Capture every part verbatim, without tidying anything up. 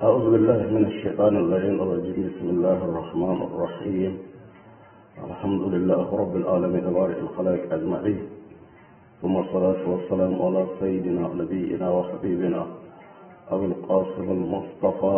أعوذ بالله من الشيطان اللعين الرجيم. بسم الله الرحمن الرحيم. الحمد لله رب العالمين بارئ الخلائق أجمعين، ثم الصلاة والسلام على سيدنا نبينا وحبيبنا أبي القاسم المصطفى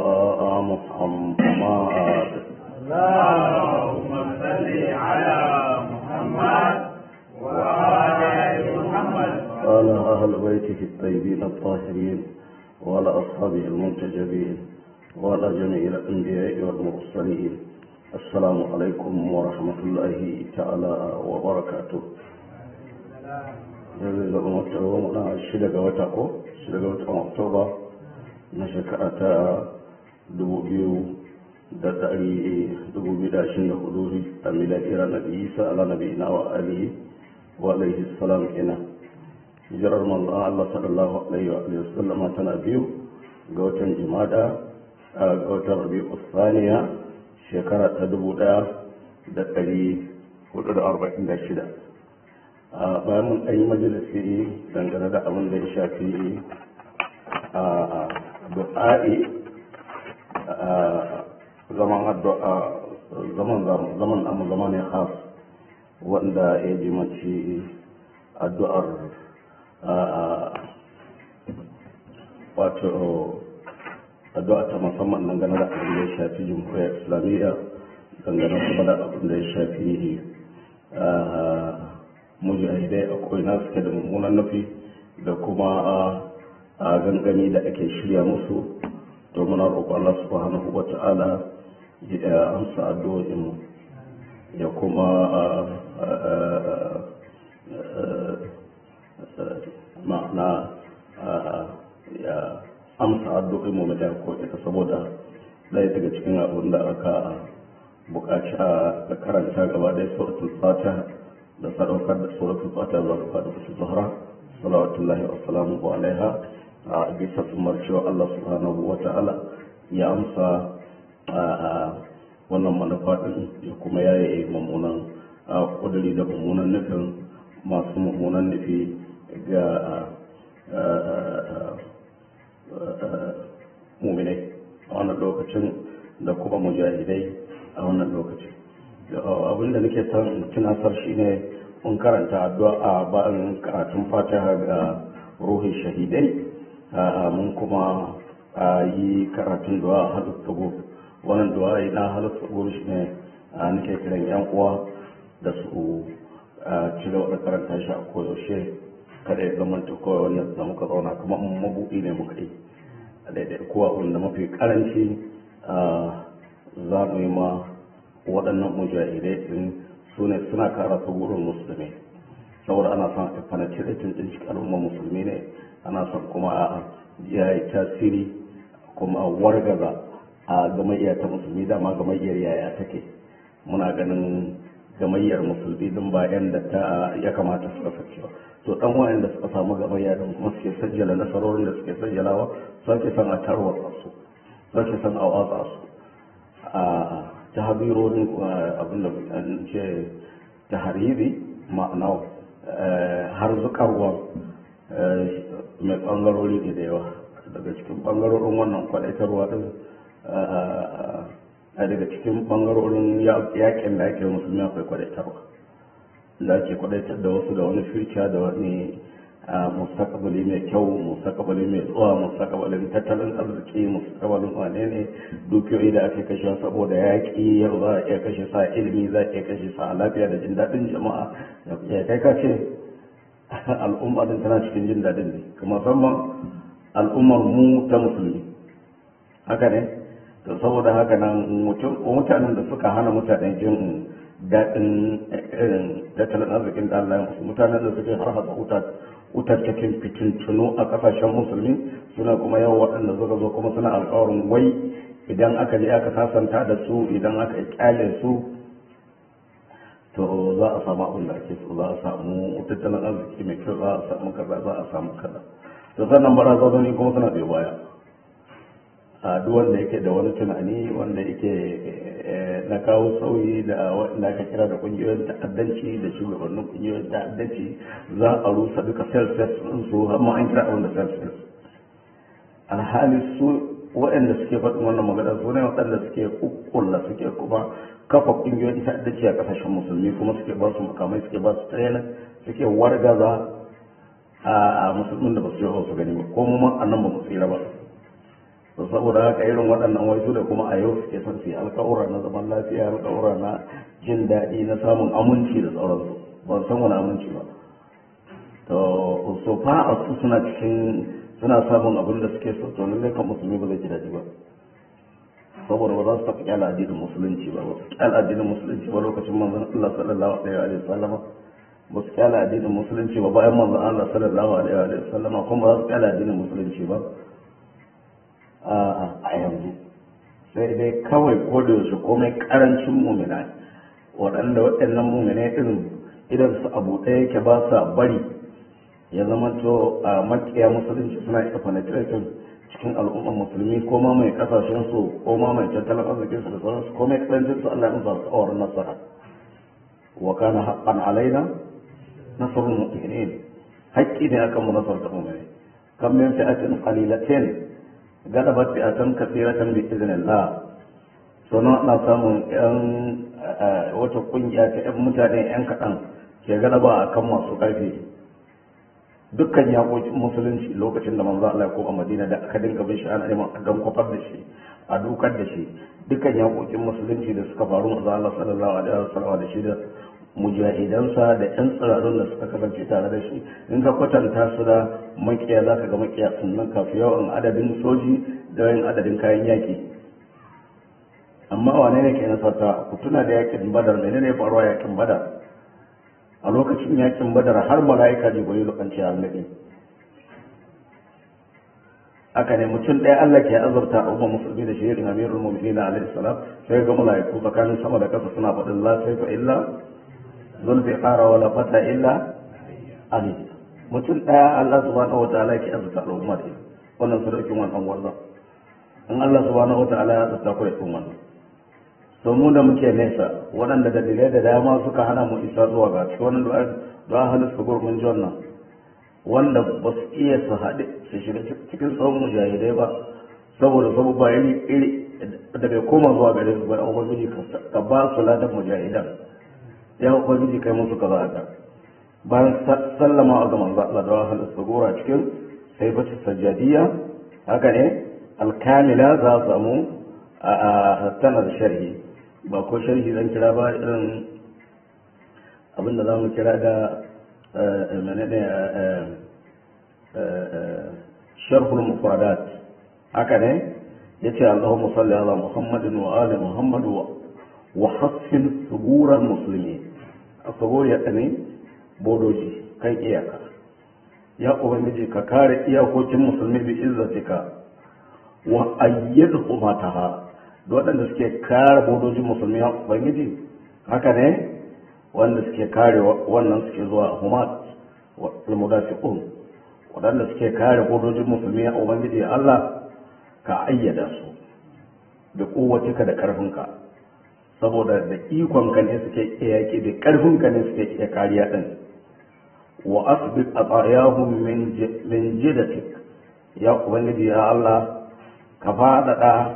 محمد. اللهم صل على محمد وآل محمد وعلى أهل بيته الطيبين الطاهرين وعلى أصحابه المنتجبين وعلى جميع الأنبياء والمرسلين. السلام عليكم ورحمة الله تعالى وبركاته. yanzu zaɓa matawa muna shida ga wata ko shida ga watan oktoba na shekara ta dubu biyu da ɗari dubu biyu da ashirin da hudu a miladiyar nabi isa ala nabi ina wa alihi wa alaihi salam kenan. hijirar manzon Allah sallallahu alaihi wa sallam tana biyu ga watan jumada ga watan rabi'u thaniya shekara ta dubu ɗaya da ɗari hudu da arba'in da shida. bayan mun ɗan yi majalisi dangane da abin da ya shafi a du'a'i zaman addu'a zaman zaman amma zaman ne khas wanda ya jimanci addu'ar wato addu'a ta musamman dangane da abin da ya shafi jumhuriyar islamiyya, dangane kuma da abin da ya shafi mujahidai a ko'ina suke da mummunan nufi da kuma a gangami da ake shirya musu. to muna roƙo Allah subhanahu wa ta'ala ya amsa addu'o'inmu ya kuma ma'ana ya amsa addu'o'inmu mu da ko ita saboda ɗaya daga cikin abin da aka buƙaci a karanta gaba ɗaya suratul fatiha da sadaukar da suratul fatiha zuwa ga fatihatul zahra salawatullahi wa salamuhu alaiha a bisa tsumar cewa Allah subhanahu wa ta'ala ya amsa wannan manufa din ya kuma yaye mummunan kudiri da mummunan nufin masu mummunan nufi ga muminai a wannan lokacin da kuma mujahidai a wannan lokacin. abinda nake son tunasar shi ne mun karanta addu'a a bayan karatun fatiha ga ruhin shahidai, mun kuma yi karatun du'a halittu go. wannan du'a na halittu go shi ne nake kiran yan uwa da su ci gaba da karanta shi a koyaushe, kada ya zama ta kawai wannan da muka zauna kuma mabuɗi ne muka yi a daidai kuwa wanda mafi karanci za mu yi ma waɗannan mujahidai din su ne suna kara su wurin musulmi, saboda ana son a penetrating din cikin al'ummar musulmi ne, ana son kuma a ya yi tasiri kuma a wargaza a gamayyar ta musulmi. dama gamayyar yaya take, muna ganin gamayyar musulmi din bayan da ta ya kamata su kasance ba. to dan wayan da suka samu gamayya din kuma suke sajjala nasarorin da suke sajjalawa, sake son a tarwatsa su, sake son a watsa su a tahbirorin abin da ce tahariri ma'ana har zukarwa mai bangarori ne da yawa. daga cikin bangarorin wannan kwadaitarwa din a daga cikin bangarorin yakin da ake musulmi akwai kwadaitarwa da ake kwadaitar da wasu da wani firka da wani mustaqbali mai kyau, mustaqbali mai zuwa, mustaqbalin tattalin arziki, mustaqbalin wane ne dukiyoyi da ake kashe saboda yaƙi. yau za a iya kashe sa ilimi, za a iya kashe sa lafiya da jin daɗin jama'a. ya kai ka ce al'umma din tana cikin jin daɗin ne, kuma musamman al'ummar mu ta musulmi, haka ne. to saboda haka nan mutanen da suka hana mutanen jin daɗin irin tattalin arzikin da Allah ya musu, mutanen da suke har hasa wuta wutar cikin fitintunu a kasashen musulmi, suna kuma yawan waɗanda suka zo kuma suna alƙawarin wai idan aka je aka sasanta da su, idan aka kyale su, to za a samu abin da ake so, za a samu tattalin arziki mai kyau, za a samu kaza, za a samu kaza. to sannan barazanoni kuma suna bai baya. a duk wanda yake da wani tunani wanda yake na kawo sauyi da wanda aka kira da kungiyoyin ta'addanci da shugabannin kungiyoyin ta'addanci, za a rusa duka self-self su har ma an kira wanda self-self. alhali su waɗanda suke faɗin wannan magana su ne waɗanda suke kukkulla suke kuma kafa ƙungiyoyin ta'addaci a ƙasashen musulmi kuma suke ba su makamai suke ba su training suke wargaza a musulmin da ba su yi su gani ba ko mu ma annan ba mu tsira ba to saboda haka irin waɗannan wai su da kuma a yau suke son su yi alƙawura na zaman lafiya alƙawura na jin daɗi na samun aminci da sauransu ba san wani aminci ba to so fa a su suna cikin suna samun abin da suke so to lallai kan musulmi ba zai ji daɗi ba saboda ba za su tafi kyala addinin musulunci ba ba su kyala addinin musulunci ba lokacin manzon Allah sallallahu alaihi wa sallama ba su kyala addinin musulunci ba bayan manzon Allah sallallahu alaihi wa sallama kuma ba su kyala addinin musulunci ba a yanzu sai dai kawai ko da yaushe komai karancin mumina waɗanda waɗannan mumina irin idan su abu ɗaya yake ba sa bari ya zama to a makiya musulunci suna iya penetrating cikin al'ummar musulmi ko ma mai kasashen su ko ma mai tattalin arzikin su da sauransu ko mai karancin su Allah ya musa su awar nasara wa kana haqqan alaina nasrul mu'minin haƙƙi ne akan mu nasar da mu'mini kam min fi'atin qalilatin galabat fi'atan kathiratan bi idhnillah sono ana samun yan wata kungiya ta yan mutane yan kaɗan ke galaba akan masu ƙarfi dukkan yaƙoƙin musulunci lokacin da manzo Allah ya koma Madina da aka dinga bin shi ana neman a dan kofar da shi a dukar da shi dukkan yaƙoƙin musulunci da suka faru manzo Allah sallallahu alaihi wasallam da shi da mujahidansa da ƴan tsirarun da suka kasance tare da shi in ka kwatanta su da makiya za ka ga makiya sannan kafi yawan adadin soji da yawan adadin kayan yaƙi amma wane ne ke nasarta ku tuna da yaƙin badar menene ya faruwa yaƙin badar a lokacin yakin badar har mala'ika jibrilu kan ce annabi aka ne mutum ɗaya Allah ke azurta a umma musulmi da shirin amirul mu'minin alaihi salam sai ga mala'iku tsakanin sama da ƙasa suna faɗin la sai fa illa zulfi qara wala fata illa ali mutum ɗaya Allah subhanahu wataala ke azurta al'umma da wannan sadaukin wannan wannan in Allah subhanahu wataala ya azurta ku da wannan to mu da muke nesa waɗanda dalilai da dama suka hana mu isa zuwa ga cikin wannan du'a halin su gurbin wannan wanda ba su iya su haɗe su shiga cikin tsawon mujahidai ba saboda sabu ba iri iri da bai koma zuwa gare su ba ya ubangiji ka ba su ladan mujahidan ya ubangiji kai musu kaza haka bayan sallama ga manzo Allah da halin su gura cikin saifatu sajjadiyya haka ne alkamila za su samu a tana da sharhi ba ko sharhi zan kira ba irin abinda za mu kira da menene sharhul mufradat haka ne yace Allahumma salli ala Muhammadin wa ali Muhammad wa hassin suguran muslimi asabur ya ne bodoji kan iyaka ya ubangiji ka kare iyakokin musulmi bi izzatika wa ayyadhu mataha da waɗanda suke kare bodojin musulmi a ubangiji haka ne wanda suke kare wannan suke zuwa humat wa mudafiqun waɗanda suke kare bodojin musulmi a ubangiji Allah ka ayyada su da kowace da karfinka saboda da ikon ka ne suke iya yaki da karfinka ne suke iya kariya din wa asbiq atayahum min min jidatik ya ubangiji ya Allah ka faɗaɗa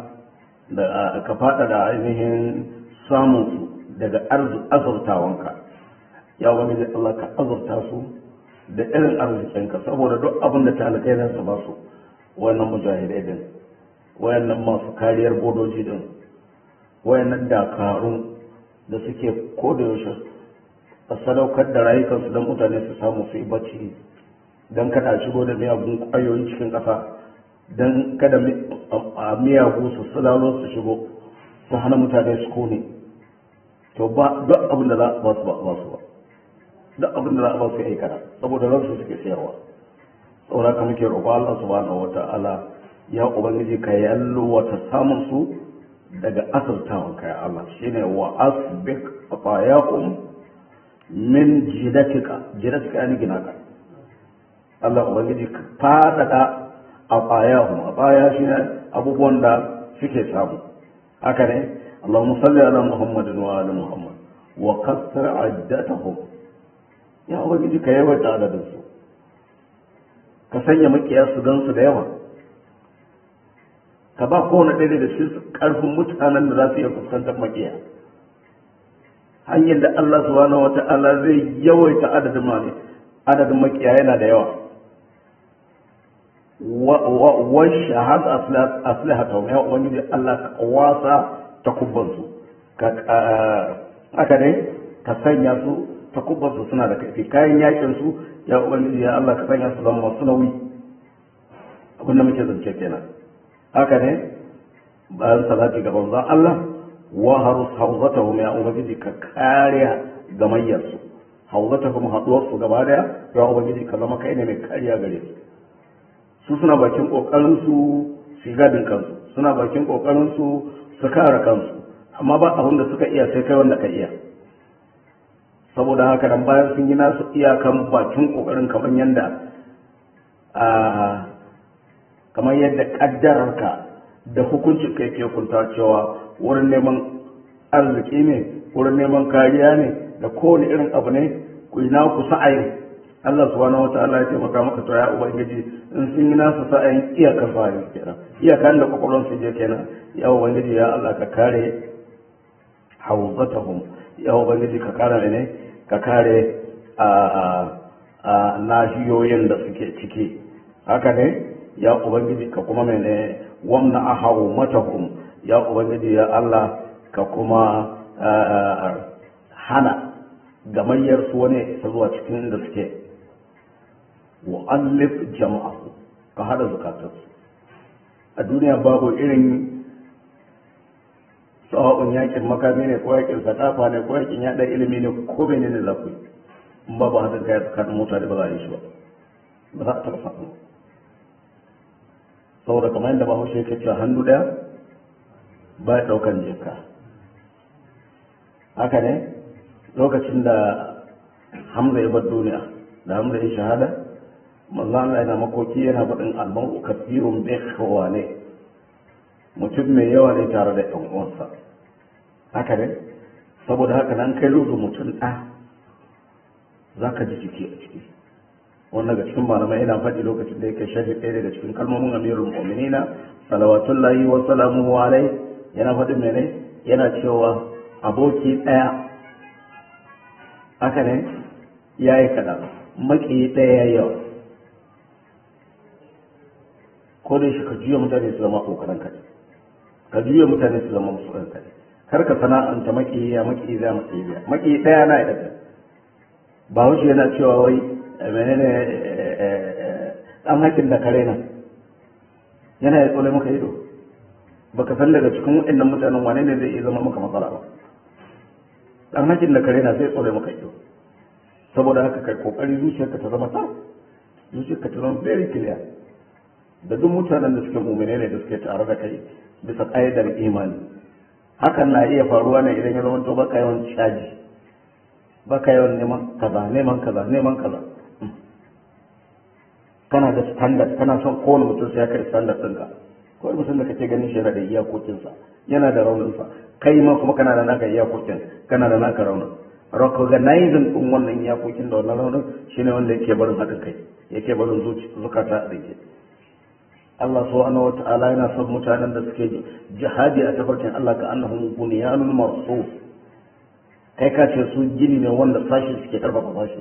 da ka faɗaɗa ainihin samunsu daga azurtawanka ya wani da Allah ka azurta su da irin arzikinka saboda duk abin da talakai nan su ba su wayannan mujahidai din wayannan masu kariyar bodoji din wayannan dakarun da suke koda yaushe a sadaukar da rayukansu don mutane su samu su yi bacci don kada shigo da miyagun ƙwayoyi cikin ƙasa don kada miyagu su sulalo su shigo su hana mutane su kone to ba duk abin da za a ba su ba su ba duk abin da za a ba su aikata saboda ransu suke sayarwa saboda ka muke roƙo Allah subhanahu wata'ala ya ubangiji ka yallo wata samun su daga asirtawan ka ya Allah shine wa asbik atayakum min jidatika jidatika yani gina ka Allah ubangiji ka fadada a ɓayahun a ɓaya shi ne abubuwan da suke samu haka ne Allahumma salli ala Muhammadin wa ala Muhammad wa kasar addatahum ya ubangiji ka yawaita adadin su ka sanya makiya su don su da yawa ka ba kowane ɗaya da cikin ƙarfin mutanen da za su iya fuskantar makiya. Hanyar da Allah subhanahu wa ta'ala zai yawaita adadin mani adadin makiya yana da yawa. Wa shahad aslihatu ya ubangiji Allah ka wasa takubbansu ka aka ne ka sanya su takubbansu suna da kaifi kayan yakin su ya ubangiji ya Allah ka sanya su zama masu nauyi. Abin da muke zance kenan haka ne bayan salati ga manzon Allah wa harus hawzatahum ya ubangiji ka kariya gamayyar su hawzatahum haduwar su gaba daya ya ubangiji ka zama kai ne mai kariya gare su. Su suna bakin kokarin su su gadin kansu, suna bakin kokarin su su kare kansu, amma ba abin da suka iya sai kai wanda ka iya. Saboda haka dan bayan sun yi nasu iyakan bakin kokarin kamar yanda a kamar yadda kaddararka da hukuncin kai ke kunta cewa wurin neman arziki ne, wurin neman kariya ne, da kowane irin abu ne ku ina ku sa'ayin Allah subhanahu wa ta'ala ya taimaka maka to ya ubangiji in sun yi nasu sa'ayin iyakar sa'ayin kenan iyakan da kwakwalon su je kenan ya ubangiji ya Allah ka kare hawzatahum ya ubangiji ka kare ne ka kare a a nahiyoyin da suke ciki haka ne ya ubangiji ka kuma mene wamna ahawu matahum ya ubangiji ya Allah ka kuma hana gamayyar su wani ta zuwa cikin da suke wa'allif jama'ahu ka hada zukatarsu a duniya babu irin sawa'un yakin makami ne ko yakin sadafa ne ko yakin yada ilimi ne ko bene ne za ku yi in ba ba hadin kai tsakanin mutane ba za a yi shi ba ba za a taɓa samu saboda kamar yadda bahaushe yake cewa hannu ɗaya ba ya ɗaukan jika haka ne lokacin da hamza ya bar duniya da hamza ya shahada manzo Allah yana makoki yana faɗin almau kafirun bi khawane mutum mai yawa ne tare da ɗan uwansa haka ne saboda haka nan kai lugu mutum ɗa za ka ji jiki a ciki wannan daga cikin malamai yana faɗi lokacin da yake shafi ɗaya daga cikin kalmomin amirul mu'minina salawatullahi wa salamuhu alai yana faɗin mene yana cewa aboki ɗaya haka ne ya yi kaɗan maki ɗaya ya yawa ko da shi ka juya mutane su zama kokarin kai ka juya mutane su zama musu kai kar ka sana'anta maki ya maki za maki biya maki ɗaya na yadda ba wuce yana cewa wai menene dan hakin da kare nan yana ya tsole maka ido baka san daga cikin waɗannan mutanen wane ne zai iya zama maka matsala ba dan hakin da kare na zai tsole maka ido saboda haka kai kokari zuciyarka ta zama ta zuciyarka ta zama very clear da duk mutanen da suke mu'mine ne da suke tare da kai bisa ƙa'idar imani hakan na iya faruwa ne idan ya zama to baka yawan caji baka yawan neman kaza neman kaza neman kaza kana da standard kana son kowane mutum sai ya kai standard ɗinka ko mutum da kake ganin shi yana da iyakokinsa yana da rauninsa kai ma kuma kana da naka iyakokin kana da naka raunin recognizing ɗin wannan iyakokin da wannan raunin shine wanda yake barin haɗin kai yake barin zukata a rike Allah subhanahu wa ta'ala yana son mutanen da suke jihadi a tafarkin Allah ka annahum bunyanul marsus kai ka ce su gini ne wanda sashi suke karfafa sashi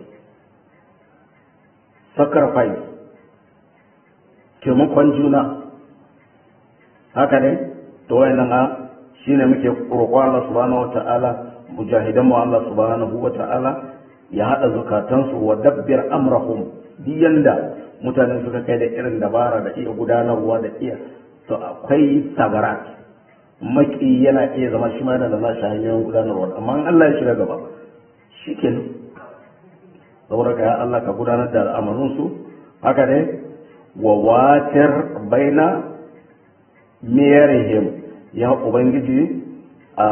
sacrifice taimakon juna haka ne to wayannan a shine muke roƙo Allah subhanahu wa ta'ala mujahidan mu Allah subhanahu wa ta'ala ya hada zukatansu wa dabbir amrahum diyanda mutane suka kai da irin dabara da iya gudanarwa da iya to akwai sabarat maki yana iya zama shi ma yana da nashi hanyoyin gudanarwa amma in Allah ya shiga gaba shi ke saboda ka ya Allah ka gudanar da al'amarin su haka ne wa watir baina miyarihim ya ubangiji a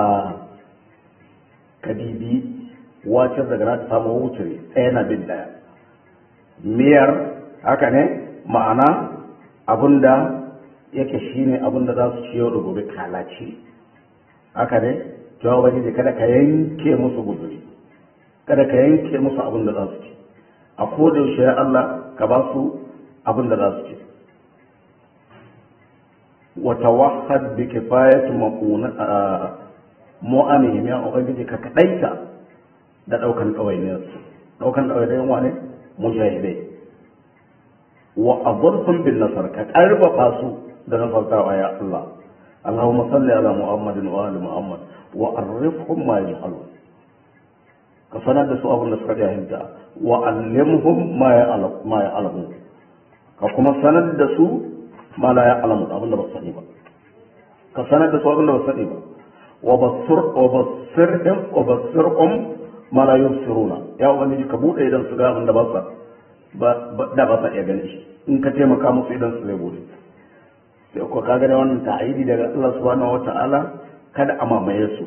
kadibi watir daga na ta samu wuce ɗaya na bin daya miyar haka ne ma'ana abinda yake shine abinda za su ci yau da gobe kalaci haka ne jawo bane da kada ka yanke musu guzuri kada ka yanke musu abinda za su ci a koda yaushe ya Allah ka ba su abinda za su ci wa tawahhad bi kifayati maquna mu'amihim ya ubangiji ka kadaita da daukan dawainiyar su daukan dawainiyar wane mujahidai wa adhurhum bin nasr ka karbafa su da nasartawa ya Allah Allahumma salli ala Muhammadin wa ali Muhammad wa arifhum ma yaf'alun ka sanar da su abin da suka jahilta wa allimhum ma ya'lamu ka kuma sanar da su ma la ya'lamu abin da ba su sani ba ka sanar da su abin da ba su sani ba wa basir wa basirhum wa basirhum ma la yubsiruna ya ubangiji ka bude idan su ga abin da ba su ba da ba sa iya gani shi in ka taimaka musu idan su zai bude sai ko kaga da wannan ta'idi daga Allah subhanahu wata'ala kada a mamaye su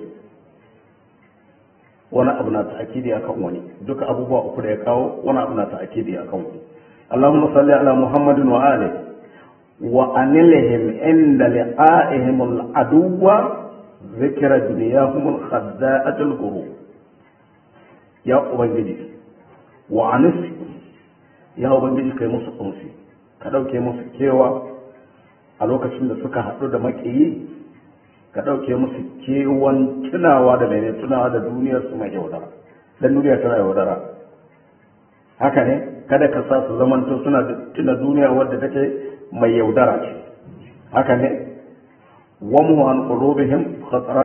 wani abu na ta'akidi akan wani duka abubuwa uku da ya kawo wani abu na ta'akidi akan wani Allahumma salli ala Muhammadin wa ali wa anilhim inda liqa'ihim al-aduwa zikra dunyahum al-khadda'at al-ghurur ya ubangiji wa anis ya ubangiji kai musu kunsi ka dauke musu kewa a lokacin da suka haɗu da maƙiyi ka ɗauke musu kewan tunawa da mene tunawa da duniyar su mai yaudara dan duniya tana yaudara haka ne kada ka sa su zamanto suna tuna duniya wadda take mai yaudara ce haka ne wa mu an qulubihim khatara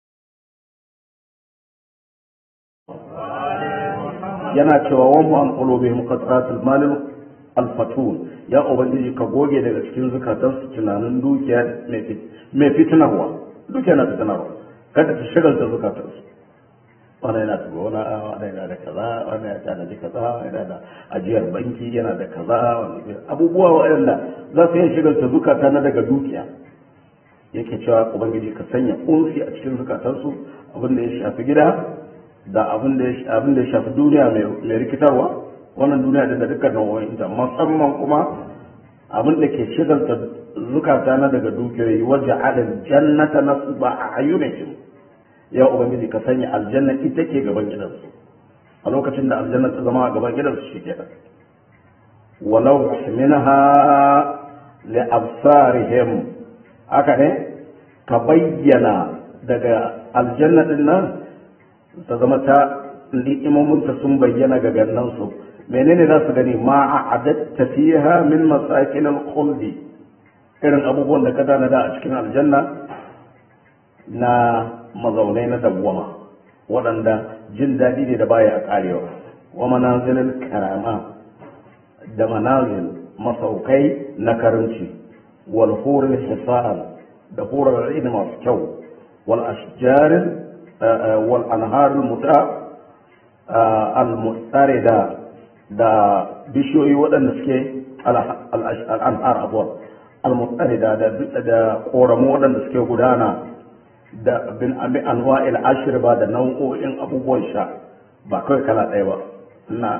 yana cewa wa mu an qulubihim khataratul mal al-fatun ya ubangiji ka goge daga cikin zukatansu tunanin dukiya mai fitinarwa dukiya na fitinarwa kada ta shagalta zukatansu wani yana da gona wani yana da kaza wani ya tanaji kaza yana da ajiyar banki yana da kaza abubuwa waɗanda za su yi shagalta zukata na daga dukiya yake cewa ubangiji ka sanya unsi a cikin zukatansu abin da ya shafi gida da abin da ya shafi duniya mai rikitarwa wannan duniya da dukkan nau'o'inta musamman kuma abin da ke shigalta zukata na daga dukiyoyi wajen adal jannata nasba a ayyunakin ya ubangiji ka sanya aljanna ita ke gaban gidansu a lokacin da aljanna ta zama a gaban gidansu shi ke walau minha li absarihim haka ne ka bayyana daga aljanna din nan ta zama ta ni'imominta sun bayyana ga gannansu menene za su gani ma a adatta fiha min masakin al-khuldi irin abubuwan da ka tanada a cikin aljanna na mazaunai na dawwama waɗanda jin daɗi ne da baya a karewa wa manazilil karama da manazil masaukai na karimci wal hurul hisan da hurar ilmi masu kyau wal ashjar wal anhar al muta al mustarida da bishiyoyi waɗanda suke al'anhar abuwa al-mutsarida da ƙoramu waɗanda suke gudana da bin abi anwa'il ashir ba da nau'o'in abubuwan sha ba kawai kala ɗaya ba na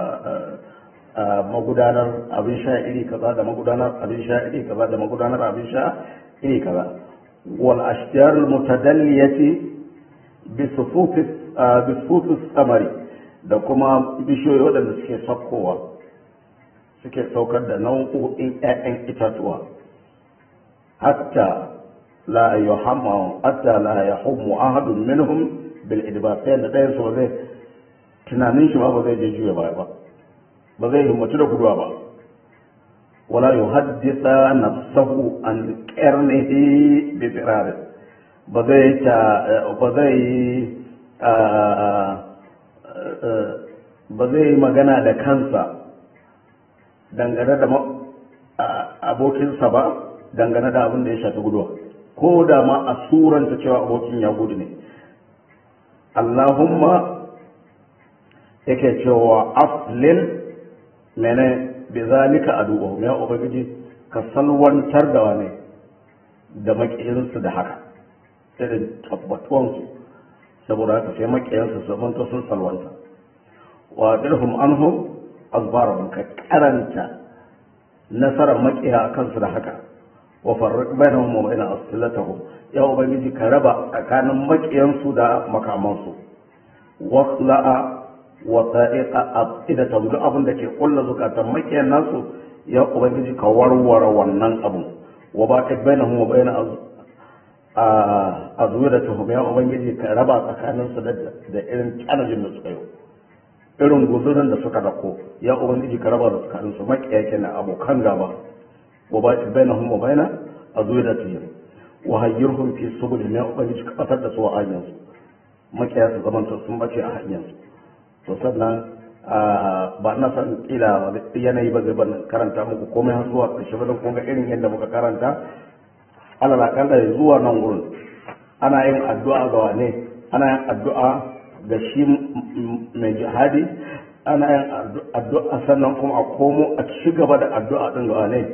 magudanar abin sha iri kaza da magudanar abin sha iri kaza da magudanar abin sha iri kaza wal ashjar al-mutadalliyati bi sufufis bi sufufis samari da kuma bishiyoyi waɗanda suke saukowa suke saukar da nau'o'in 'ya'yan itatuwa hatta la yuhammu hatta la yahummu ahadun minhum bil idbar sai da ɗayan su zai tunanin shi ba ba zai je juya baya ba ba zai himmatu da guduwa ba wala yuhaddisa nafsahu an qarnihi bi firar ba zai ta ba zai ba zai magana da kansa dangane da abokinsa ba dangane da abin da ya shafi guduwa ko da ma a suranta cewa abokin ya gudu ne Allahumma yake cewa aflil mene bi zalika adu'uhum ya ubangiji ka salwantar da wane da makiyinsu da haka irin tabbatuwansu saboda haka sai makiyansu su zamanto sun salwanta wa dirhum anhum azbarahum ka karanta nasarar makiya a kansu da haka wa farriq bainahum wa bain aslatihim ya ubangiji ka raba tsakanin makiyansu da makamansu wasla'a wa ta'iqa afidatahum duk abin da ke kulla zukatan makiyan nasu ya ubangiji ka warware wannan abu wa baqit bainahum wa bain azwiratuhum ya ubangiji ka raba tsakanin su da irin challenge da suka yi irin guzurin da suka dako ya ubangiji ka raba tsakanin su makiya kenan abokan gaba wa baqit bainahum wa bain azwiratuhum wa hayyirhum fi subul ya ubangiji ka fatar da su a hanyar su makiya su zamanta sun bace a hanyar su to sannan ba na san kila yanayi ba zai ban karanta muku komai har zuwa ƙarshe ba don kun ga irin yadda muka karanta alal akalla zuwa nan wurin ana yin addu'a ga wane ana yin addu'a ga shi mai jihadi ana yin addu'a sannan kuma a komo a ci gaba da addu'a din ga wane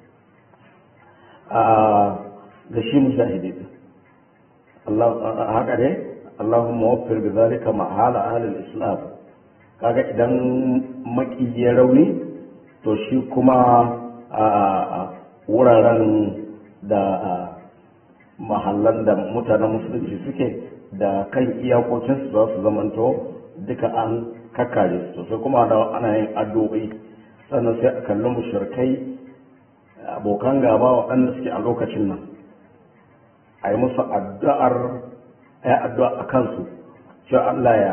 ga shi mujahidi Allah haka ne Allahumma waffir bi zalika ma'ala ahli al-islam kaga idan maki ya rauni to shi kuma a wuraren da mahallan da mutanen musulunci suke da kan iyakokinsu za su zamanto duka an kakkare su sai kuma da ana yin addu'o'i sannan sai a kalli mushrikai abokan gaba waɗanda suke a lokacin nan a yi musu addu'ar ya addu'a a kansu cewa Allah ya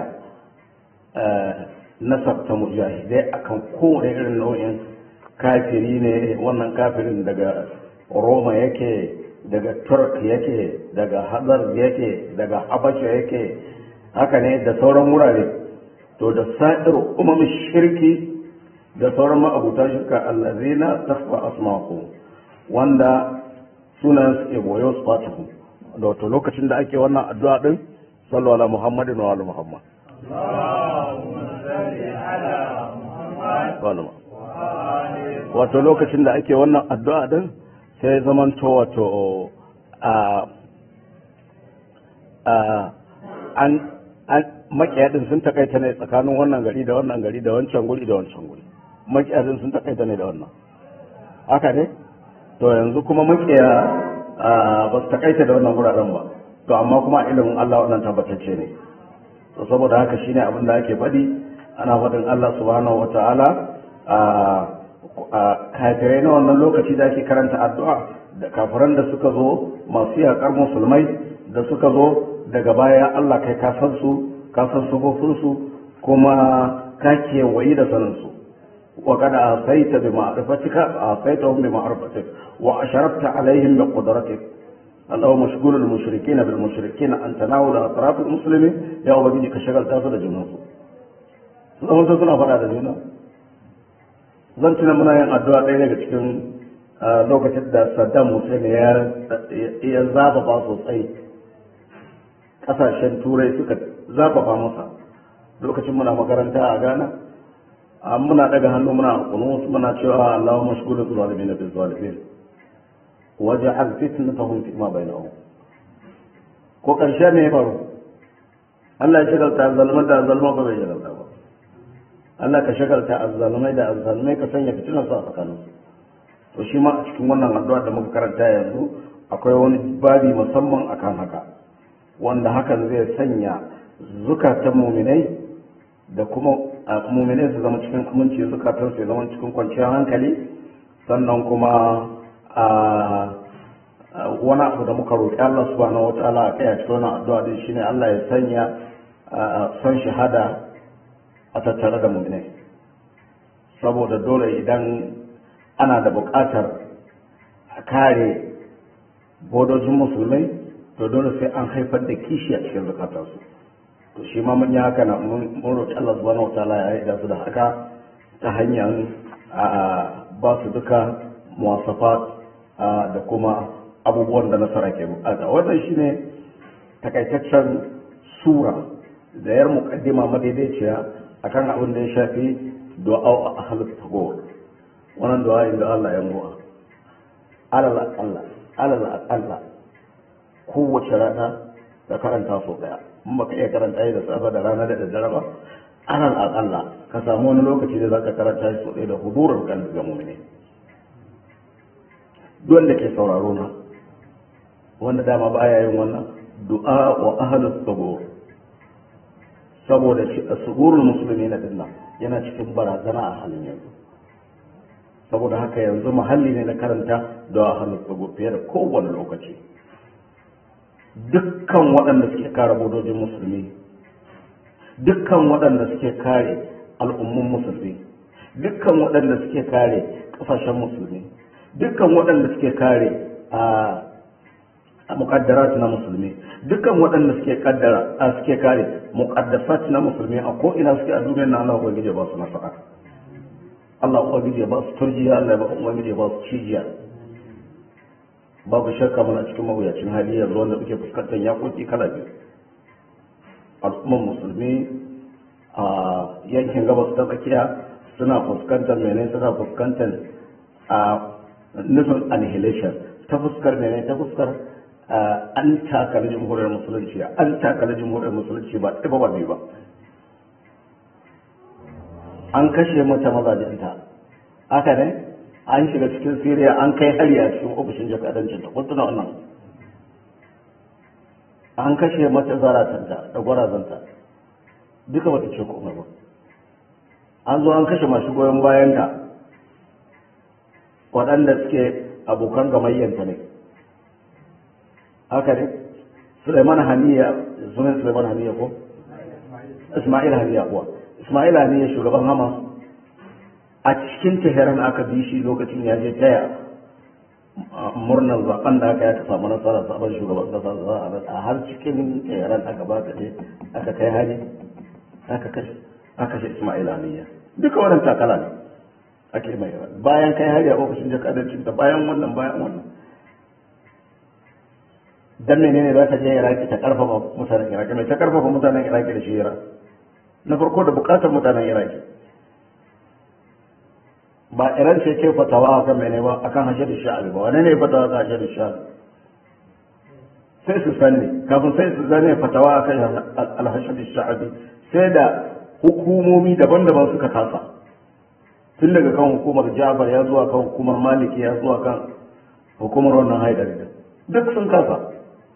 nasabta mujahidai akan kowane irin nau'in kafiri ne wannan kafirin daga roma yake daga turk yake daga hazar yake daga habasha yake haka ne da sauran wurare to da sa'ir umam shirki da sauran ma'abuta shirka allazina tasfa asma'u wanda sunan suke goyo su fatihu da wato lokacin da ake wannan addu'a din sallu ala muhammadin wa ala muhammad wato lokacin da ake wannan addu'a din sai zamanto wato a an makiyadin sun takaita ne tsakanin wannan gari da wannan gari da wancan guri da wancan guri makiyadin sun takaita ne da wannan haka ne to yanzu kuma makiya ba su takaita da wannan wuraren ba to amma kuma ilimin Allah wannan tabbatacce ne to saboda haka shine abin da ake faɗi ana faɗin Allah subhanahu wataala a kafirai na wannan lokaci da ake karanta addu'a da kafiran da suka zo masu yaƙar musulmai da suka zo daga baya Allah kai ka san su ka san su kuma ka kewayi da sanin su wa kada asaita bi ma'rifatika asaitahum bi ma'rifatik wa asharafta alaihim bi qudratik Allah mashghulul mushrikeena bil mushrikeena an tanawula atraf al muslimin ya ubangiji ka shagalta su da junansu sun suna faɗa da juna zan tuna muna yin addu'a ɗaya daga cikin lokacin da Saddam Hussein ya zafafa sosai ƙasashen turai suka zafafa masa lokacin muna makaranta a Ghana muna daga hannu muna kunu muna cewa Allahumma shghul zalimin bil zalimin waj'al fitnatahum fi ma bainahum ko karshe ne ya faru Allah ya shagalta zalman da zalma ba bai shagalta ba Allah ka shagalta azzalumai da azzalumai ka sanya fitinar su a tsakanin to shi ma a cikin wannan addu'a da muka karanta yanzu akwai wani babi musamman akan haka wanda hakan zai sanya zukatan muminai da kuma muminai su zama cikin aminci zukatan su zama cikin kwanciyar hankali sannan kuma a wani abu da muka roƙi Allah subhanahu wataala a kai a cikin wannan addu'a din shine Allah ya sanya son shahada a tattare da mu'minai saboda dole idan ana da buƙatar a kare bodojin musulmai to dole sai an haifar da kishi a cikin zukatansu to shi ma mun yi haka na mun roƙi Allah subhanahu wataala ya yi su da haka ta hanyar ba su duka muwasafat da kuma abubuwan da nasara ke bukata wannan shine takaitaccen sura da yar muqaddima madaidaiciya akan abin da ya shafi du'a a ahlul tagor wannan du'a inda Allah ya mu'a alal Allah alal Allah kowace rana da karanta so daya in baka iya karanta yi da safa da rana da daddare ba alal Allah ka samu wani lokaci da zaka karanta shi so daya da hudurar kan ga mu'mini duk wanda ke sauraro na wanda dama baya yin wannan du'a wa ahlus tagor saboda shi asugurul musulmi na dinnan yana cikin barazana a halin yanzu saboda haka yanzu mahalli ne na karanta da hannu tsago fiye da kowane lokaci. Dukkan waɗanda suke kare bodojin musulmi, dukkan waɗanda suke kare al'ummun musulmi, dukkan waɗanda suke kare ƙasashen musulmi, dukkan waɗanda suke kare a muƙaddarat na musulmi, dukkan waɗanda suke kaddara a suke kare muƙaddasat na musulmi a ko ina suke a duniyar na Allah ubangiji ba su nasara, Allah ubangiji ba su turjiya, Allah ubangiji ba su cijiya. Babu shakka muna cikin mawuyacin hali yanzu wanda muke fuskantar yakoki kala biyu. Al'umman musulmi a yankin gabas ta tsakiya suna fuskantar mene suna fuskantar a nufin annihilation ta fuskar mene ta fuskar an takali jamhuriyar musulunci an takali jamhuriyar musulunci ba ɗaya ba biyu ba. An kashe mata mazajenta haka ne, an shiga cikin Siriya an kai hari a cikin ofishin jakadancin ta kuntuna wannan, an kashe mata zaratanta da gwarazanta duka bata ce komai ba. An zo an kashe masu goyon bayan ta waɗanda suke abokan gamayyanta ne haka ne. Suleiman Haniya, sunan Suleiman Haniya ko Ismail Haniya kuwa Ismail Haniya shugaban Hamas a cikin Tehran aka bi shi lokacin ya je taya murnar zaben da aka yi ta samu nasara sabon shugaban kasa a har cikin Tehran aka ba ka je aka kai hari aka kashe aka kashe Ismail Haniya. Duka wannan takala ne ake mai bayan kai hari a ofishin jakadancin da bayan wannan bayan wannan. Dan menene za ta je Iraki ta karfafa mutanen Iraki mai ta karfafa mutanen Iraki da shira na farko da bukatar mutanen Iraki ba Iran ce ce fatawa akan mene ba akan hajjar sha'abi ba wani ne fatawa akan hajjar sha'abi sai su sani kafin sai su zane fatawa akan alhashar sha'abi sai da hukumomi daban-daban suka kasa tun daga kan hukumar Jafar ya zuwa kan hukumar Maliki ya zuwa kan hukumar wannan Haidari duk sun kasa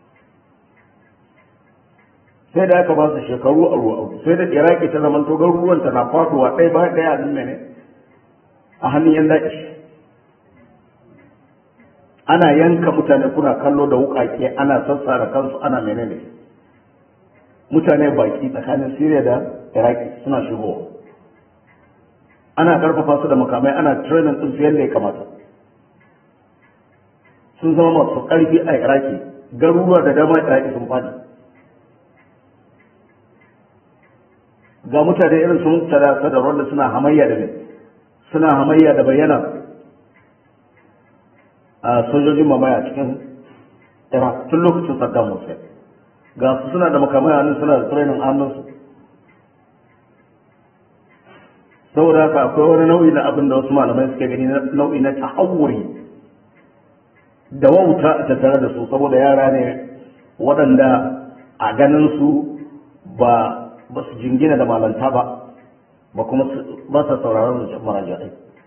sai da aka ba su shekaru a ruwa sai da Iraki ta zaman to garuruwanta na faduwa ɗaya ba ɗaya a ne a hannun yan daƙi ana yanka mutane kuna kallo da wukake ana sassara kansu ana menene mutane baki tsakanin Syria da Iraki suna shigowa ana karfafa su da makamai ana training din su yadda ya kamata sun zama masu ƙarfi a Iraki garuruwa da dama Iraki sun fadi ga mutane irin sun tada sadarwar da suna hamayya da ne suna hamayya da bayyana a sojojin mamaya cikin Iraq tun lokacin Saddam Hussein ga su suna da makamai hannun suna da training hannunsu saboda haka akwai wani nau'i na abin da wasu malamai suke gani nau'i na tahawuri da wauta a tattare da su saboda yara ne waɗanda a ganin su ba ba su jingina da malanta ba ba kuma ba sa sauraron da maraji'ai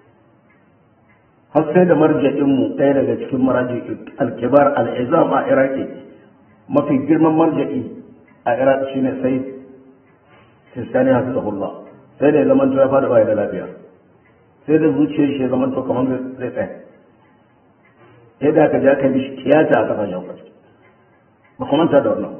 har sai da marja'inmu ɗaya daga cikin maraji alkibar al'izam a iraki mafi girman marja'i a iraki shine sai sistani hafizahullah sai da ya zamanto ya fada baya da lafiya sai da zuciyar shi ya zamanto kamar zai tsaye yadda aka je aka yi tiyata a kasashen kwaci ba kuma ta da wannan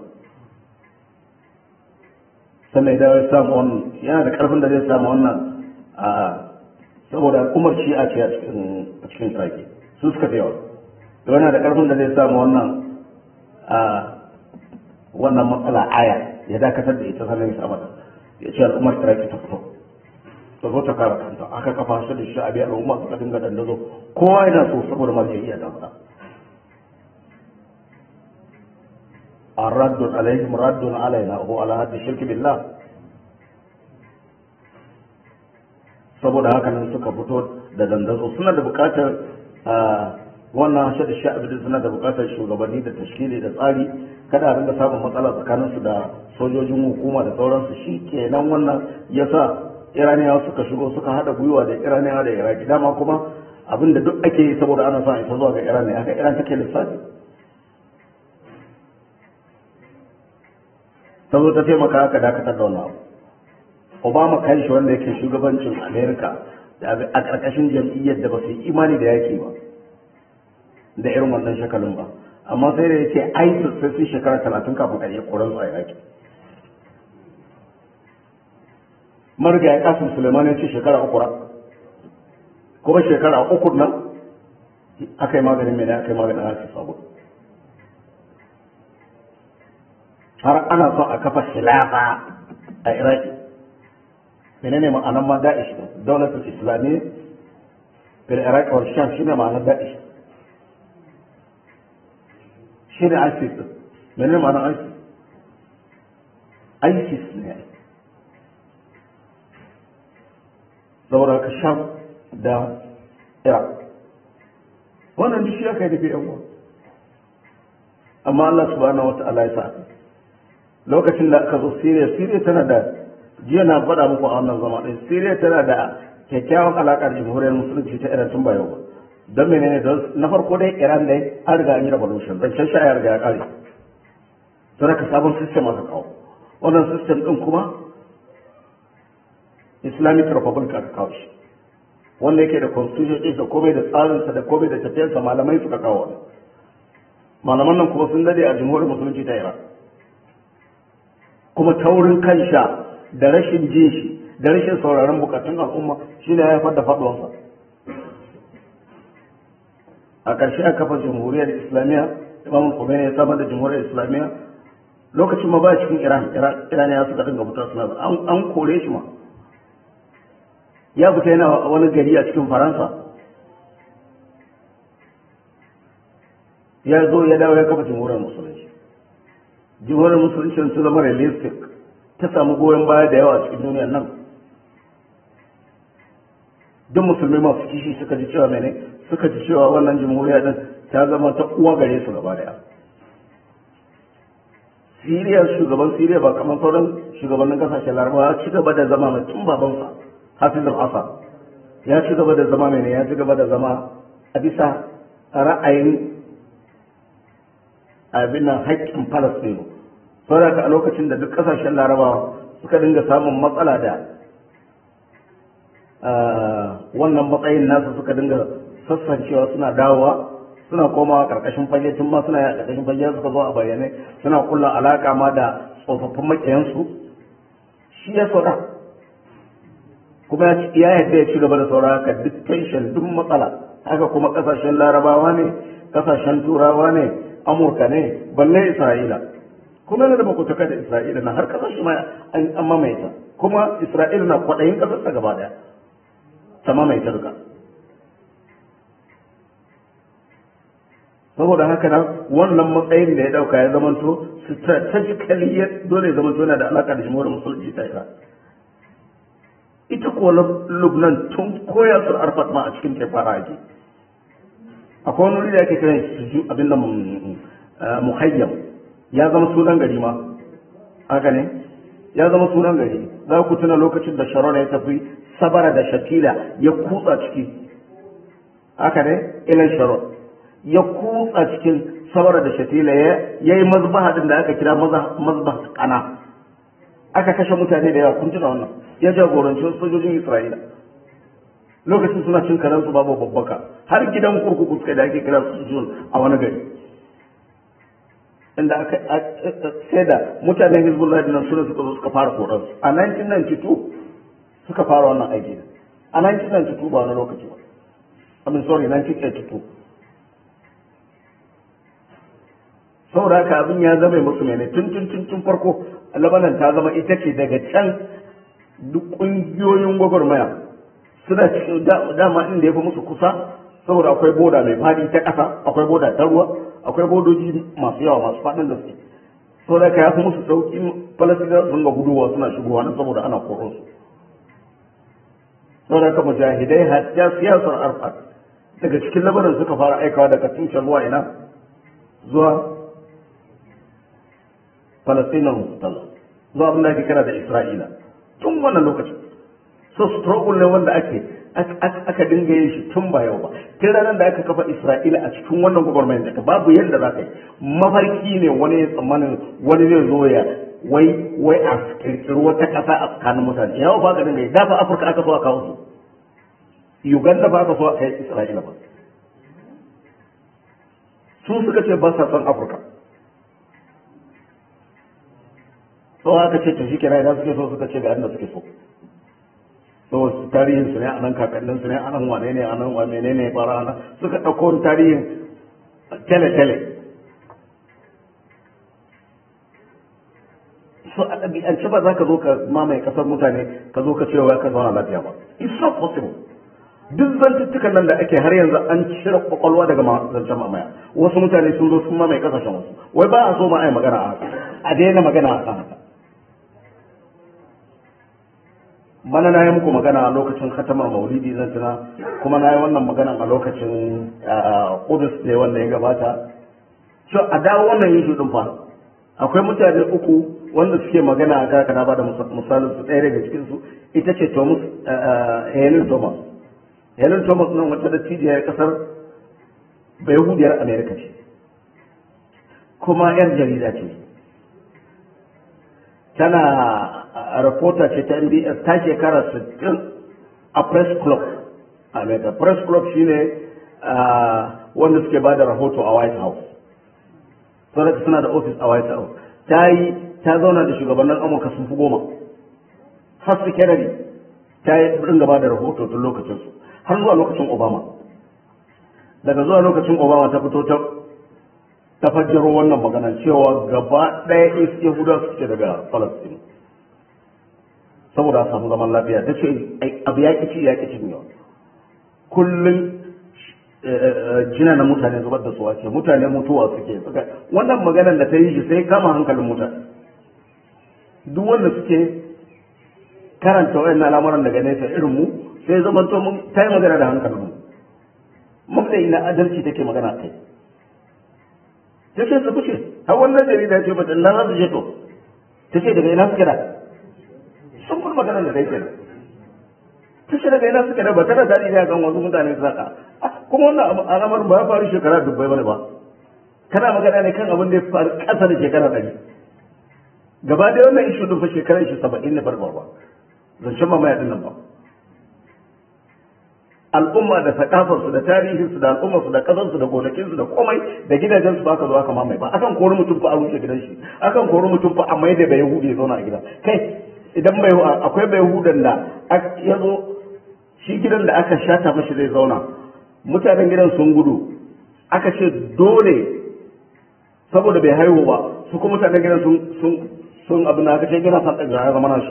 sannan idan ya samu wannan yana da karfin da zai samu wannan a saboda al'ummar shi a ce a cikin iraki su suka fi yawa da yana da karfin da zai samu wannan a wannan matsala aya ya dakatar da ita sannan ya samu ya ce al'ummar iraki ta fito ta zo ta kare kanta aka kafa shi da shi a biyar al'umma suka dinga dandazo kowa yana so saboda marjaiya ta fada الرد عليهم رد علينا هو على هذا الشرك بالله saboda haka nan suka fito da dandazo suna da bukatar wannan hashe da sha'abi suna da bukatar shugabanni da tashkili da tsari kada a rinka samun matsala tsakanin su da sojojin hukuma da sauransu shi kenan wannan yasa iraniyawa suka shigo suka hada gwiwa da iraniyawa da iraki dama kuma abinda duk ake yi saboda ana son ita zuwa ga iran ne haka iran take lissafi sabo ta taimaka haka dakatar da wannan abu obama kan shi wanda yake shugabancin america a ƙarƙashin jam'iyyar da ba su yi imani da yaƙi ba da irin wannan shakalin ba, amma sai da ya ce isis sai sun shekara talatin kafin a iya koran su a yaƙi. mariga ya kasim suleiman ya ce shekara uku ra kuma shekara uku nan aka yi maganin mai aka yi maganin isis abu har ana son a kafa khilafa a iraki. menene ma'anar ma da'ish ne daulatul islamiyya fil iraq wal sham shine ma'anar da'ish, shine isis. menene ma'anar isis? isis ne saboda ka sham da iraq wannan duk shi aka yi da fi yan uwa. amma Allah subhanahu wata'ala ya sa lokacin da aka zo Syria, Syria tana da, jiya na faɗa muku a wannan zama ɗin, Syria tana da kyakkyawan alaƙar jamhuriyar musulunci ta Iran tun ba yau ba. Don menene don na farko dai Iran dai an riga an yi revolution, don shan ya riga ya ƙare. Don haka sabon system aka kawo. Wannan system ɗin kuma Islamic Republic aka kawo shi. Wanda yake da constitution ɗin da komai da tsarinsa da komai da tafiyarsa malamai suka kawo wani. Malaman nan kuma sun dade a jamhuriyar musulunci ta Iran. Kuma taurin kan sha da rashin jin shi da rashin sauraron bukatun al'umma shi ne ya haifar da faɗuwarsa. A ƙarshe a kafa jamhuriyar islamiyya, imam Khomeini ya samar da jamhuriyar islamiyya lokacin ma ba cikin iran iran ya suka dinga fita suna an kore shi ma ya fita yana wani gari a cikin faransa ya zo ya dawo ya kafa jamhuriyar musulunci. Jamhuriyar musulunci sun zama realistic, ta samu goyon baya da yawa cikin duniyar nan. Duk musulmi masu kishi suka ji cewa mene suka ji cewa wannan jamhuriya din ta zama ta uwa gare su gaba daya. Siriya, shugaban Siriya ba kamar sauran shugabannin kasashen Larabawa ya ci gaba da zama mai tun babansa Hafiz al-Assad ya ci gaba da zama mene ya ci gaba da zama a bisa ra'ayin abin nan haƙƙin Palestine. Saboda a lokacin da duk kasashen Larabawa suka dinga samun matsala da wannan matsayin nasu suka dinga sassancewa suna dawowa suna komawa karkashin fage tun ma suna yi a karkashin fage suka zo a bayyane suna kulla alaka ma da tsofaffin makiyansu shi ya saura kuma ya yadda ya ci gaba da saura haka duk tension duk matsala haka kuma kasashen larabawa ne kasashen turawa ne amurka ne balle isra'ila kuma yana da makotaka da isra'ila na har kasashe ma an mamaita kuma isra'ila na kwaɗayin kasarsa gaba daya ta mamaita duka. Saboda haka nan wannan matsayin da ya dauka ya zamanto strategically dole ya zamanto yana da alaka da jamhuriyar musulunci ta Iran. Ita ko Lubnan tun koya su Arfat ma a cikin ta fara ake. Akwai wani da ake kiran shi abin da Muhayyam ya zama sunan gari ma. Haka ne? Ya zama sunan gari. Za ku tuna lokacin da Sharon ya tafi Sabara da Shatila ya kutsa ciki. Haka ne? Ilan Sharon. Ya kutsa cikin Sabara da Shatila ya yi mazbaha din da aka kira mazbah kana. Aka kashe mutane da yawa kun tuna wannan. Ya jagoranci sojojin Isra'ila. Lokacin suna cin karansu babu babbaka. Har gidan kurkuku suka da ake kira su a wani gari. Inda aka sai da mutanen Hezbollah nan suna suka zo suka fara koransu. A nineteen ninety-two suka fara wannan aiki. A nineteen ninety-two ba wani lokaci ba. I mean sorry nineteen eighty-two. Saboda haka abin ya zama musu mene tun tun tun tun farko Lebanon ta zama ita ce daga can duk ƙungiyoyin gwagwarmaya suna cikin dama inda ya fi musu kusa saboda akwai boda mai fadi ta ƙasa akwai boda ta ruwa akwai bodoji masu yawa masu faɗin da suke saboda ka ya fi musu sauƙin falasina sun ga guduwa suna shigowa na saboda ana koro su saboda ka mujahidai hatta siyasar arfat daga cikin labarin suka fara aikawa daga tushen ruwa ina zuwa falasina mustala zuwa abin da ake kira da isra'ila tun wannan lokacin so struggle ne wanda ake aka dinga yin shi tun ba yau ba tun ranar da aka kafa isra'ila a cikin wannan gwagwarmayar da babu yadda za ka yi mafarki ne wani ya tsammanin wani zai zo ya wai wai a kirkiri wata ƙasa a tsakanin mutane yawa ba ka dinga yi dafa afirka aka zo a kawo su Uganda ba ta so a kai Isra'ila ba, su suka ce ba sa son Afirka, so aka ce ta shi kira idan suke so suka ce ga inda suke so, so tarihin su ne a nan kakannin su ne a nan wane ne a nan wane ne ne fara nan suka ɗauko tarihin tele-tele. So a ɗabi'ance ba za ka zo ka mamaye ƙasar mutane ka zo ka cewa ka zauna lafiya ba, it's not possible. Duk zantuttukan nan da ake har yanzu an cire kwakwalwa daga zancen mamaya, wasu mutane sun zo sun mamaye ƙasashen wasu, wai ba a so ma a yi magana a haka, a daina magana a kan haka. Bana na yi muku magana a lokacin khatamar maulidi zan tuna, kuma na yi wannan magana a lokacin Qudus ne wanda ya gabata. So a dawo wannan yin shuɗin fa akwai mutane uku wanda suke magana a kaka na ba da misalin su ɗaya daga cikin su ita ce Thomas Helen Thomas. Helen Thomas nan wata da cijiyar kasar Bayahudiyar Amerika ce, kuma yar jarida ce, tana reporter ce ta N B S, ta shekara sittin a Press Club a America. Press Club shine wanda suke ba da rahoto a White House, saboda suna da office a White House. Ta yi ta zauna da shugabannin Amurka sun fi goma, First Secretary ta yi ringa ba da rahoto tun lokacin su har zuwa lokacin Obama. Daga zuwa lokacin Obama ta fito ta ta fajjaro wannan magana cewa gaba ɗaya is Yahudawa suke daga Palestine saboda a samu zaman lafiya. Ta ce abu ya ƙi ci ya ƙi cinyewa, kullum jina na mutane zubar da su ake, mutane mutuwa suke. Wannan maganar da ta yi shi sai kama hankalin mutane, duk wanda suke karanta wayannan al'amuran daga nesa irin mu sai zaman to mun ta yi magana da hankalin mu, mafai na adalci take magana kai. Ta ce su fice, har wannan jarida ce bata na za su je to, ta ce daga ina suke da sun fi magana da kai kenan. Ta ce daga ina suke da ba tana daɗi ne kan wasu mutane su saka, kuma wannan al'amarin ba ya faru shekara dubbai bane ba, kana magana ne kan abin da ya faru ƙasa da shekara ɗari. Gaba da wannan ishu ɗin fa shekarar shi saba'in na farko ba, zancen mamaya ɗin nan ba. Al'umma da sakafarsu da tarihinsu da al'ummarsu da ƙasarsu da gonakinsu da komai da gidajensu ba ka zo aka mamaye ba, akan kori mutum fa a rushe gidan shi, akan kori mutum fa a mai da bai hudu ya zauna a gida. Kai idan bai akwai bai hudan da ya zo shi gidan da aka shata mashi zai zauna, mutanen gidan sun gudu, aka ce dole saboda bai haihu ba, su kuma mutanen gidan sun sun sun abin da aka ce gina san ɗaga ya zama nashi,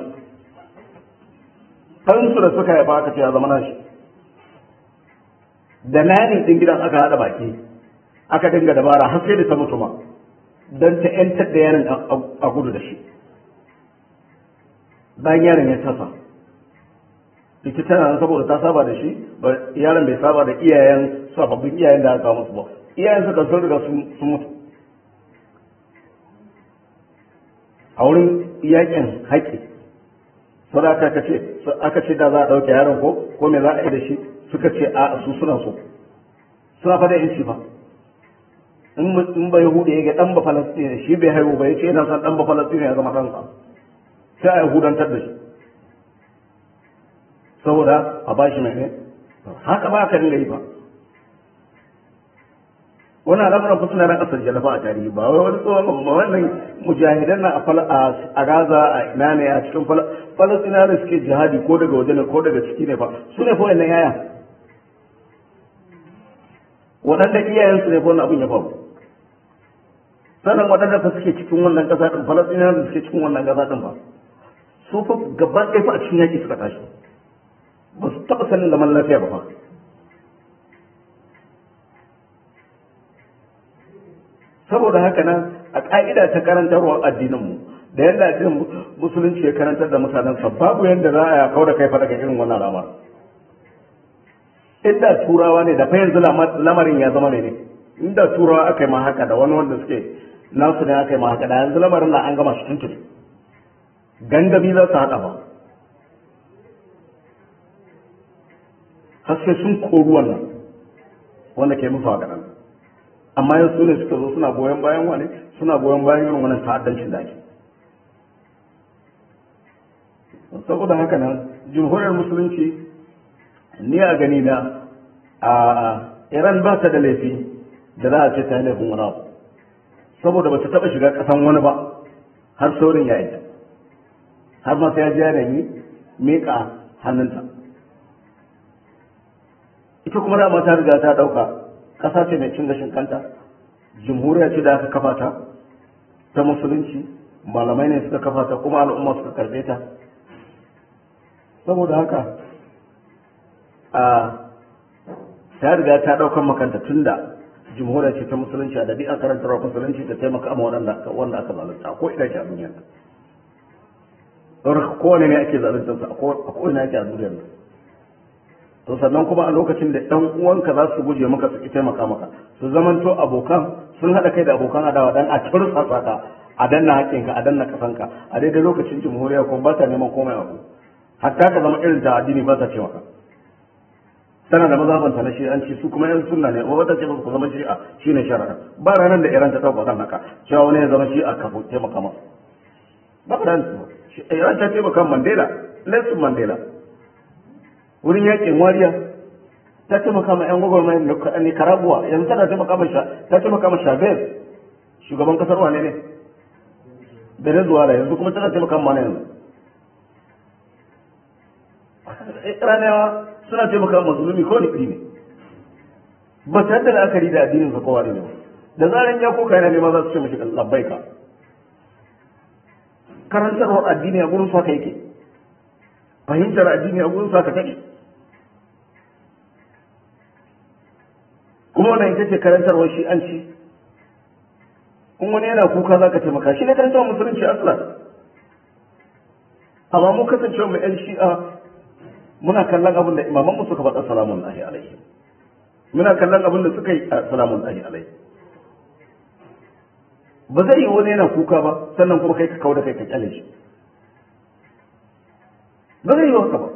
ɗansu da suka haifa aka ce ya zama nashi. Da nani ɗin gidan aka haɗa baki aka dinga dabara har sai da ta mutu ma don ta ‘yantar da yaron a gudu da shi. Bayan yaron ya tasa, ita tana saboda ta saba da shi, yaron bai saba da iyayen sababbin iyayen da aka musu ba, iyayen suka sun riga sun mutu. A wurin yakin haƙƙi, saboda aka ce aka ce da za a ɗauke yaron ko ko me za a yi da shi, suka ce a su suna so, suna fada yanci ba. In bai hudu ya ga ɗan ba Falastini shi bai haihu ba, ya ce yana son ɗan ba Falastini ya zama ɗansa, sai a yahudantar da shi saboda a bashi mai ne, haka ba ka dinga yi ba. Wannan al'amuran fa suna nan asar jalafa a tarihi, ba wai wani tsohon ba, wannan mujahidan na a Gaza a ina ne a cikin Falastina da suke jihadi ko daga waje ne ko daga ciki ne fa, su ne fa wannan yaya waɗanda iyayensu ne fa wannan abin ya faru. Sannan waɗanda fa suke cikin wannan ƙasa ɗin, Falastina da suke cikin wannan ƙasa ɗin ba, su fa gaba ɗaya fa a cikin yaƙi suka tashi, ba su taɓa sanin zaman lafiya ba fa. Saboda haka nan a ƙa'ida ta karantarwar addininmu da yadda addinin musulunci ya karantar da mutanensa, babu yadda za a kawo da kai fa daga irin wannan lamar. Inda turawa ne da fa yanzu lamarin ya zama ne, inda turawa aka yi ma haka da wani wanda suke nasu ne aka yi ma haka da yanzu lamarin na an gama shi tuntuni, gangami za su haɗa ba. Haske sun kori wannan wanda ke musu haka nan. Amma yanzu ne suka zo suna goyon bayan wani, suna goyon bayan irin wannan ta'addancin da ake. Saboda haka nan jumhuriyar musulunci ni a gani na a Iran ba ta da laifi da za a ce ta yi laifin wani abu saboda ba ta taɓa shiga ƙasan wani ba har saurin ya yi har ma sai ya ji yanayi miƙa hannunta ita kuma dama ta riga ta ɗauka ƙasa ce mai cin gashin kanta jamhuriya ce da aka kafa ta ta musulunci malamai ne suka kafa ta kuma al'umma suka karɓe ta saboda haka a ta riga ta ɗaukan makanta tun da jamhuriya ce ta musulunci a dabi'a karantarwa musulunci ta taimaka ma waɗanda wanda aka zalunta ko ina ke a duniyar don kowane ne ake zaluntarsa a ko ina ake a duniyar to sannan kuma a lokacin da ɗan uwanka za su guje maka su taimaka maka su zamanto abokan sun haɗa kai da abokan adawa dan a tursa ka a danna haƙƙinka a danna kasanka a daidai lokacin jamhuriya kuma ba ta neman komai abu hatta ka zama irin ta addini ba ta ce maka tana da mazhabanta na shi'anci su kuma yan sunna ne amma wata ce ku zama shi'a shine shari'a ba ranar da Iran ta dauka kan haka cewa wani ya zama shi'a ka taimaka masa ba ran Iran ta taimaka Mandela Nelson Mandela wurin yakin wariya ta taimaka ma yan gwagwarmaya da Nicaragua yanzu tana taimaka ma ta taimaka ma Chavez shugaban kasar wane ne Venezuela yanzu kuma tana taimaka ma yanzu Iraniyawa suna taimaka musulmi ko nufi ne ba ta da la'akari da addinin sa kowa ne da zaran ya koka yana nema za su ce mashi labbaika karantarwar addini a gurin sa ka yake fahimtar addini a gurin sa ka take kuma wannan ita ce karantarwar shi'anci in wani yana kuka za ka taimaka shi ne karantarwar musulunci aslan amma mu kasancewa mai yan shi'a muna kallon abin da imaman mu suka faɗa salamun lahi alaihi muna kallon abin da suka yi salamun lahi alaihi ba zai yi wani yana kuka ba sannan kuma kai ka kawo da kai ka kyale shi ba zai yi haka ba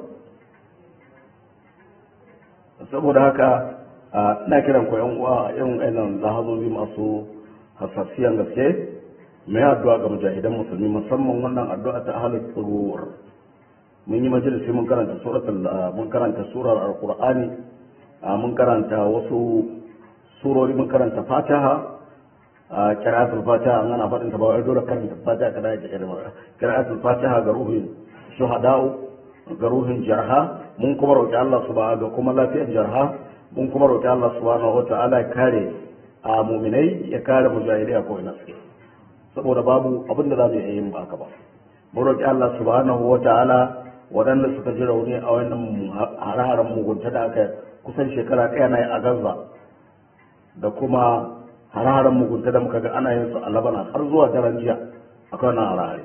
saboda haka ina kiran ku yan uwa yan ainihin lahazobi masu hassasiyan gaske mai addu'a ga mujahidan musulmi musamman wannan addu'a ta ahlul qurur mun yi majalisi mun karanta suratul mun karanta surar alqur'ani mun karanta wasu surori mun karanta fatiha qira'atul fatiha an ana fadin ta ba wai dole karanta fatiha kada ya kira qira'atul fatiha ga ruhin shuhada'u ga ruhin jarha mun kuma roki Allah subhanahu da kuma lafiyar jarha mun kuma roki Allah subhanahu wataala ya kare a mu'minai ya kare mujahidai a ko'ina saboda babu abin da za mu yi ba haka ba mun roki Allah subhanahu wataala waɗanda suka ji rauni a wannan hare-haren mugunta da aka kusan shekara ɗaya na yi a Gaza da kuma hare-haren mugunta da muka ga ana yin su a Labana har zuwa daren jiya akwai wannan hare-hare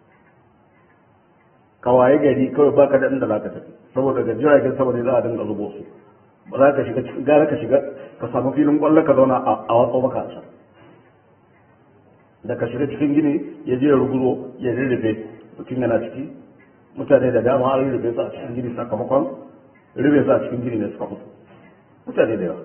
kawaye gari kawai baka da inda za ka tafi saboda ga jiragen sama ne za a dinga zubo su ba za ka shiga cikin gara ka shiga ka samu filin kwallo ka zauna a watsa maka a can da ka shiga cikin gini ya je ya ruguzo ya rurrufe mutum yana ciki mutane da dama an rufe su a cikin gini sakamakon rufe su a cikin gini ne suka mutu mutane da yawa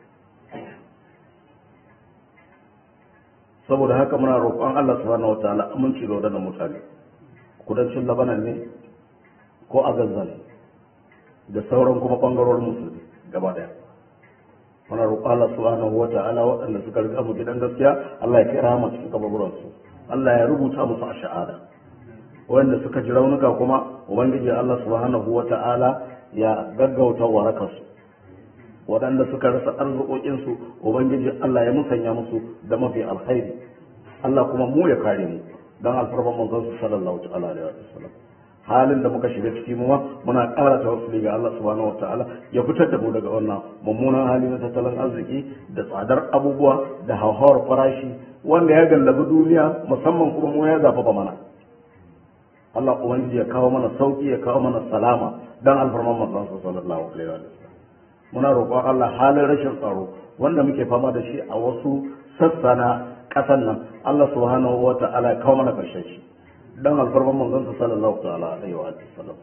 saboda haka muna roƙon Allah subhanahu wataala aminci da wadannan mutane kudancin Labanan ne ko a Gaza ne da sauran kuma bangarorin musulmi gaba daya muna roƙon Allah subhanahu wataala waɗanda suka riga mu gidan gaskiya Allah ya kira mu cikin kaburburansu Allah ya rubuta musu a shahada wanda suka ji raunuka kuma ubangiji Allah subhanahu wata'ala ya gaggauta warakarsu waɗanda suka rasa arziƙoƙinsu ubangiji Allah ya musanya musu da mafi alkhairi Allah kuma mu ya kare mu don alfarman manzon su sallallahu ta'ala alaihi wa sallam halin da muka shiga ciki mu muna ƙara tawassuli ga Allah subhanahu wata'ala ya fitar da mu daga wannan mummunan hali na tattalin arziki da tsadar abubuwa da hauhawar farashi wanda ya gallabi duniya musamman kuma mu ya zafafa mana Allah ubangiji ya kawo mana sauki ya kawo mana salama dan alfarman manzon sallallahu alaihi wa sallam muna roƙon Allah halin rashin tsaro wanda muke fama da shi a wasu sassa na ƙasar nan Allah subhanahu wa ta'ala ya kawo mana ƙarshen shi dan alfarman manzon sallallahu alaihi wa sallam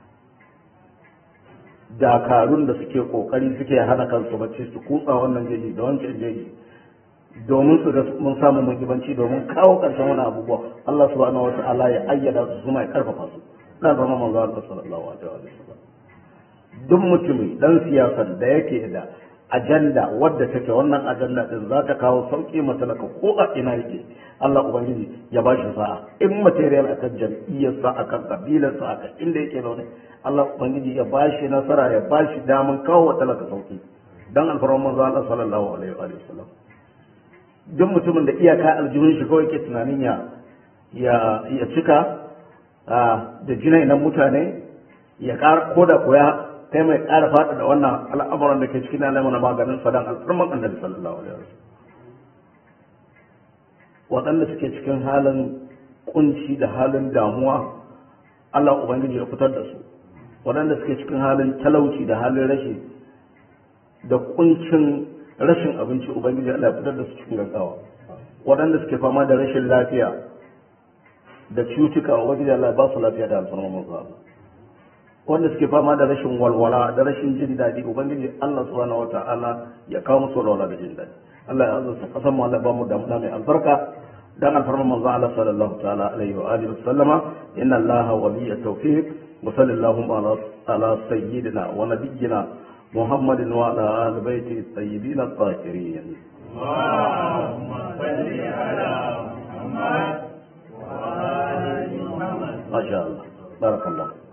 dakarun da suke kokari suke hana kansu bacci su kutsa wannan jeji da wancan jeji domin su ga mun samu muhimmanci domin kawo ƙarshen wani abubuwa Allah subhanahu wa ta'ala ya ayyada su kuma ya karfafa su dan zama manzo Allah sallallahu alaihi wa sallam duk mutumi dan siyasar da yake da ajanda wadda take wannan ajanda din za ta kawo sauki matalaka ko a ina yake Allah ubangiji ya ba shi sa'a in material akan jam'iyyarsa akan kabilarsa akan inda yake zaune Allah ubangiji ya ba shi nasara ya ba shi daman kawo wa talaka sauki dan alfarman manzo Allah sallallahu alaihi wa sallam duk mutumin da iyaka aljihun shi kawai ke tunanin ya ya cika da jinai na mutane ya ƙara ko da koya kai mai ƙara faɗa da wannan al'amuran da ke cikin alamu na maganin fadan al'umman annabi sallallahu alaihi wasallam waɗanda suke cikin halin kunci da halin damuwa Allah ubangiji ya fitar da su waɗanda suke cikin halin talauci da halin rashi da kuncin rashin abinci ubangiji Allah ya fitar da su cikin gaggawa waɗanda suke fama da rashin lafiya da cutuka ubangiji Allah ya ba su lafiya da alfarma manzo wanda suke fama da rashin walwala da rashin jin daɗi ubangiji Allah subhanahu wata'ala ya kawo musu walwala da jin daɗi Allah ya azurta kasan mu Allah ba mu da mai albarka dan alfarma manzo Allah sallallahu ta'ala alaihi wa alihi wasallama inna Allah waliyya tawfiq wa sallallahu ala ala sayyidina wa nabiyyina Muhammadin wa ala ali baiti tayyibin at-tahirin Allahumma salli ala Muhammad wa ali Muhammad ma sha Allah barakallahu